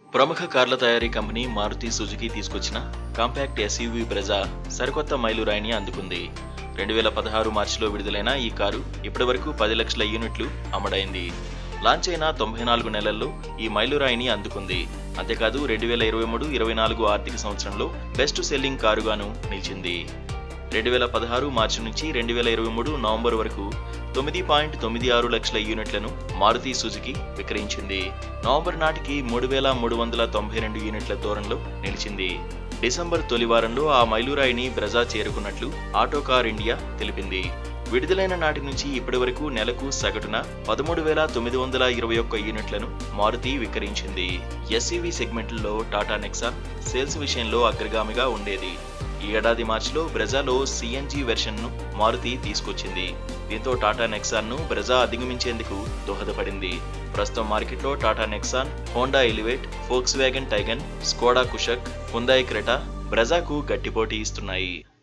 ప్రముఖ కార్ల తయారీ కంపెనీ మారుతి సుజుకి తీసుకొచ్చిన కాంపాక్ట్ ఎస్యూవీ బ్రెజా సరికొత్త మైలురాయిని అందుకుంది. 2016 మార్చిలో విడుదలైన ఈ కారు ఇప్పటివరకు 10 లక్షల యూనిట్లు అమ్మడైంది. లాంచ్ అయిన 94 నెలల్లో ఈ మైలురాయిని అందుకుంది. అంతేకాదు 2023-24 ఆర్థిక సంవత్సరంలో బెస్ట్ సెల్లింగ్ కారుగాను నిలిచింది. 2016 మార్చి నుంచి 2023 నవంబర్ వరకు 9.96 లక్షల యూనిట్లను మారుతి సుజుకి విక్రయించింది. నవంబర్ నాటికి 3,392 యూనిట్ల దూరంలో నిలిచింది. డిసెంబర్ తొలి వారంలో ఆ మైలురాయిని బ్రెజా చేరుకున్నట్లు ఆటోకార్ ఇండియా తెలిపింది. విడుదలైన నాటి నుంచి ఇప్పటి వరకు నెలకు సగటున 13,921 యూనిట్లను మారుతి విక్రయించింది. ఎస్యూవీ సెగ్మెంట్లో టాటా నెక్సాన్ సేల్స్ విషయంలో అగ్రగామిగా ఉండేది. ఈ ఏడాది మార్చిలో బ్రెజాలో సిఎన్జి వెర్షన్ను మారుతి తీసుకొచ్చింది. దీంతో టాటా నెక్సాన్ను బ్రెజా అధిగమించేందుకు దోహదపడింది. ప్రస్తుతం మార్కెట్లో Tata Nexon, Honda Elevate, Volkswagen Taigun, Skoda Kushaq, Hyundai Creta బ్రెజాకు గట్టి పోటీ ఇస్తున్నాయి.